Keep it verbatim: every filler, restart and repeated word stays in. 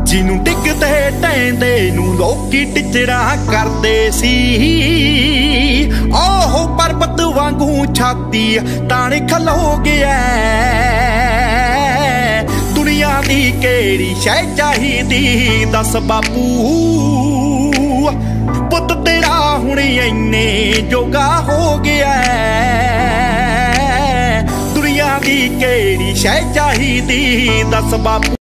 जिनू टिकते टैंदे नू लोकी टिचरा करदे सी। ओहो पर्वत वांगू छाती ताण खलो गया। दुनिया दी केड़ी शै चाहीदी दस बापू, पुत तेरा हुण इन्ने जोगा हो गया। दुनिया दी केड़ी शै चाहीदी दस बापू।